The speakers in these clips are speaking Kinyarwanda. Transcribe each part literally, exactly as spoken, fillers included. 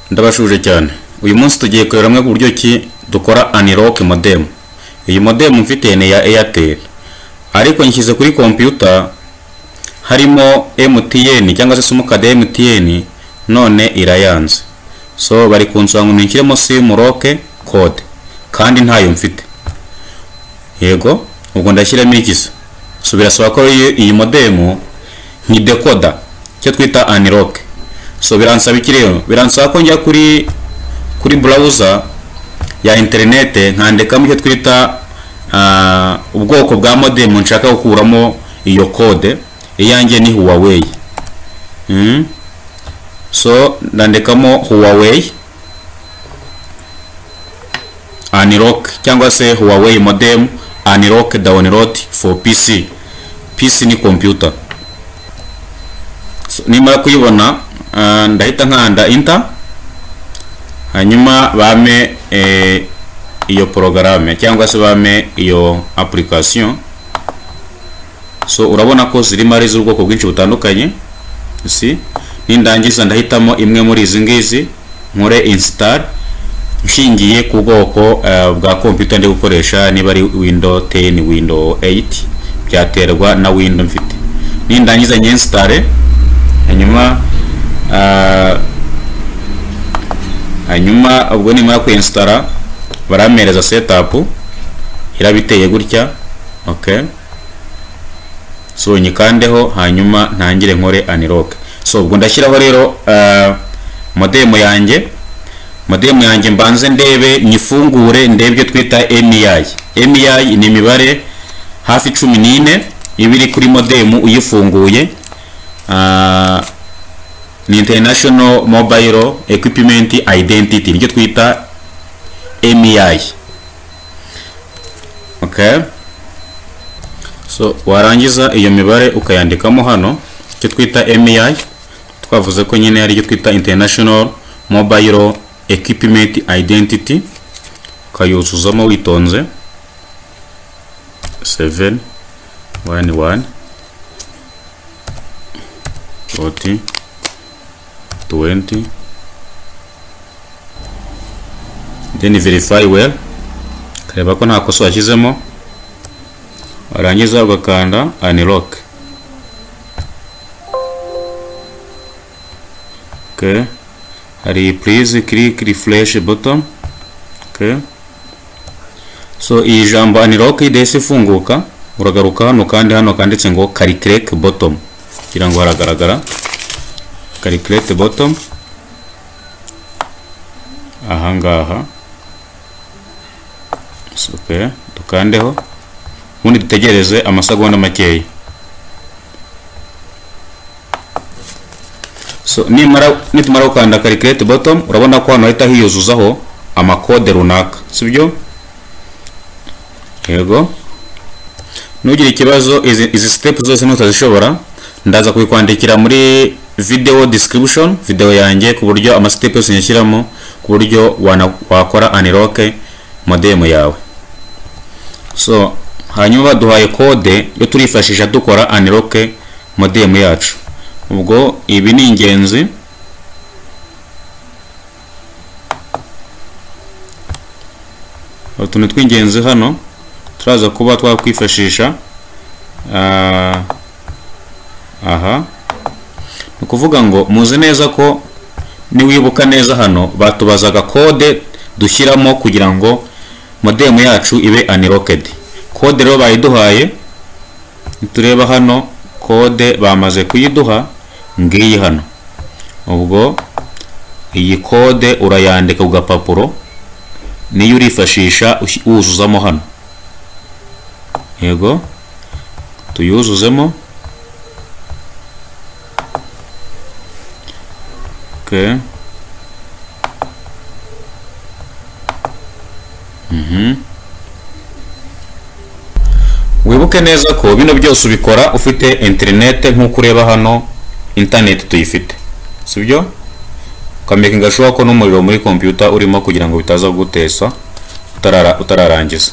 Ndabashuje cyane. Uyu munsi tugiye kureba hamwe uburyo ki dukora unlock modem. Iyi modem mfite ni ya Airtel. Ariko nshyize kuri computer harimo M T N cyangwa se simukadi ya M T N none irayanze. So bari kunsanga ngo nishyiremo sim lock code kandi ntayo mfite. Yego, ubwo ndashyiramo ikisa. So birasaba ko iyi modem ni decoder cyo twita unlock. So biransaba iki rero? Biransaba ko njya kuri kuri browser ya internet nkandikamo icyo twita uh, ubwoko bwa modem nshaka gukuramo iyo code. Iyanjye ni Huawei. Mm. So ndandikamo Huawei unlock cyangwa se Huawei modem unlock download for P C. P C ni computer. So nimara kuyibona uh, ndahita nkanda enter, hanyuma bame eh, iyo programme cyangwa se bame iyo application. So urabona ko zirimo ari z'ubwoko bwinshi butandukanye. Si nindangiza ndahitamo imwe muri izi ngizi nkore install nshingiye ku bwoko uh, bwa computer ndi gukoresha, niba ari Windows ten, Windows eight byaterwa na Windows mfite. Nindangiza nye install, hanyuma uh, hanyuma ubwo nimara ku install baramereza setup irabiteye gutya. Okay, so nyikandeho hanyuma ntangire nkore unlock. So ubwo ndashyiraho rero uh, modem yanjye modem yanjye mbanze ndebe nyifungure ndebye twita M I I. M I I ni imibare hafi cumi n'ine ibiri kuri modem uyifunguye. Uh, ni International Mobile Equipment Identity nicyo twita M I I. Okay, so warangiza iyo mibare ukayandikamo hano icyo twita M I I. Twavuze ko nyine ari icyo twita International Mobile Equipment Identity, ukayuzuzamo witonze seven one one forty twenty, then verify well, kareba ko nta kosa washyizemo, warangiza ugakanda unlock. Okay, hari please click refresh button. Okay, so iyi jambo unlock idese ifunguka, uragaruka hano kandi hano kanditse ngo calculate bottom kugira ngo haragaragara calculate bottom aha ngaha. So, okay, tukandeho ubundi dutegereze amasegonda makeya. So nimara nitumara gukanda calculate bottom urabona ko hano hahita hiyuzuzaho amakode runaka, sibyo? Yego, nugira ikibazo izi, izi step zose ntuzashobora ndaza kubikwandikira muri video description video yanjye ku buryo ama step yose nyashyiramo ku buryo wakora unlock modem yawe. So hanyuma duhaye code yo turifashisha dukora unlock modem yacu. Ubwo ibi ni ingenzi. Utuntu tw'ingenzi hano turaza kuba twakwifashisha. Uh, aha ni kuvuga ngo muze neza ko niwibuka neza hano batubazaga code dushyiramo kugira ngo modem yacu ibe unlocked. Code rero bayiduhaye, tureba hano code bamaze kuyiduha ngiyi hano. Ubwo iyi code urayandika ku gapapuro niyo urifashisha uzuzamo hano. Yego, tuyuzuzemo. Okay, mhm, wibuke neza ko bino byose ubikora ufite internet nk'uko ureba hano internet tuyifite, sibyo? Ukameka sure ko n'umuriro muri computer urimo kugira ngo bitaza gutesa utarara utararangiza.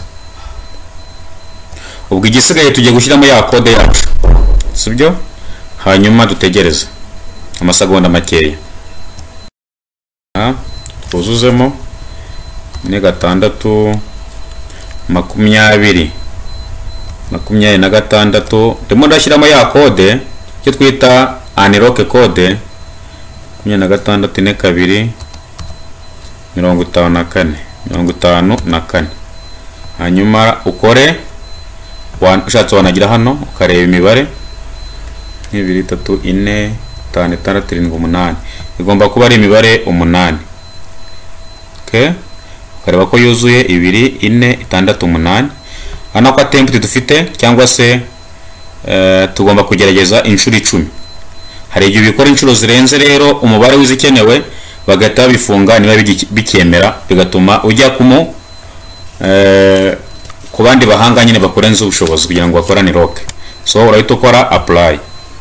Ubwo igisigaye tugiye gushyiramo ya code yacu, sibyo? Hanyuma dutegereze amasegonda makeya. uzuzemo ine gatandatu makumyabiri makumyabiri na gatandatu. Ndimo ndashyiramo ya code cyo twita unlock code makumyabiri na gatandatu ine kabiri mirongo itanu na kane mirongo itanu na kane. Hanyuma ukore ushatse wanagira hano ukareba imibare ibiri itatu ine itanu itandatu irindwi umunani, igomba kuba ari imibare umunani. Okay, ukareba ko yuzuye ibiri ine itandatu umunani. Hano ko attempt dufite cyangwa se uh, tugomba kugerageza inshuro icumi. Hari igihe bikora inshuro zirenze rero umubare wizikenewe bagahita bifunga niba bicyemera, bigatuma ujya kumu uh, ku bandi bahanga nyine bakurenza ubushobozi kugira ngo bakora unlock. So urahita ukora apply.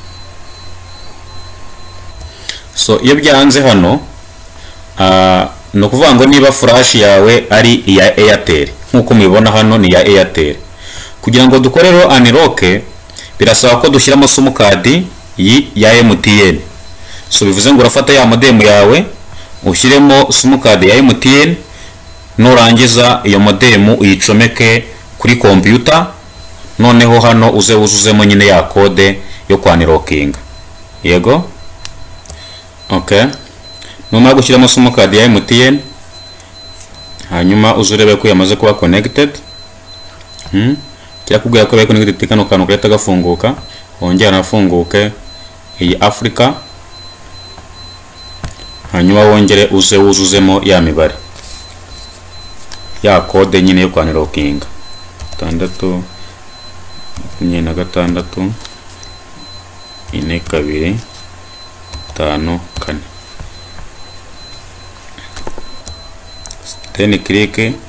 So iyo byanze hano uh, no kuvuga ngo niba flash yawe ari iya Airtel nkuko mubibona hano ni ya Airtel, kugira ngo dukore ro unlock birasaba ko dushyiramo simukadi ya M T N. So bivuze ngo urafata ya modem yawe ushyiremo simukadi ya M T N, nurangiza iyo modem uyicomeke kuri computer, noneho hano uze wuzuzemo nyine ya code yo kwa unlocking. Yego. Okay, numara gushyiramo simukadi ya M T N, hanyuma uzurebe ko yamaze kuba connected. hmm kirakubwira ko yabaye connected, kano kantu kareta gafunguka, wongera nafunguke iyi Africa, hanyuma wongere uze wuzuzemo ya mibare ya code nyine yo kwa unlocking. Tandatu makumyabiri na gatandatu ine kabiri tano kane. Then click